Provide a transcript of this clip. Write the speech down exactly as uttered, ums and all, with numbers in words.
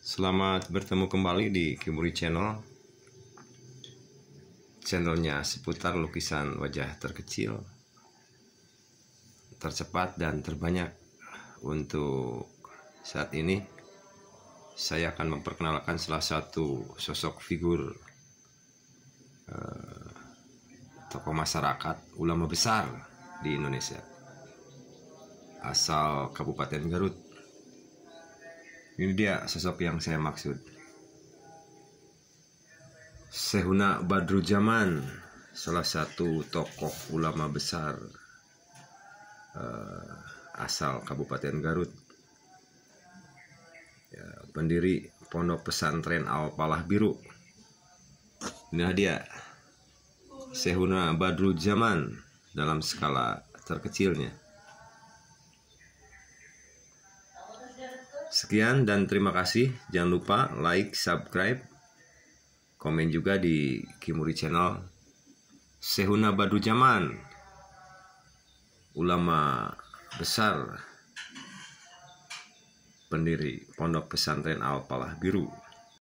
Selamat bertemu kembali di Kimuri Channel. Channelnya seputar lukisan wajah terkecil, tercepat dan terbanyak. Untuk saat ini saya akan memperkenalkan salah satu sosok figur eh, tokoh masyarakat, ulama besar di Indonesia, asal Kabupaten Garut. Ini dia sosok yang saya maksud. Syekhuna Badrudzaman, salah satu tokoh ulama besar uh, asal Kabupaten Garut, ya, pendiri Pondok Pesantren Al-Falah Biru. Inilah dia Syekhuna Badrudzaman dalam skala terkecilnya. Sekian dan terima kasih. Jangan lupa like, subscribe, komen juga di Kimuri Channel. Syekhuna Badrudzaman, ulama besar, pendiri Pondok Pesantren Al-Falah Biru.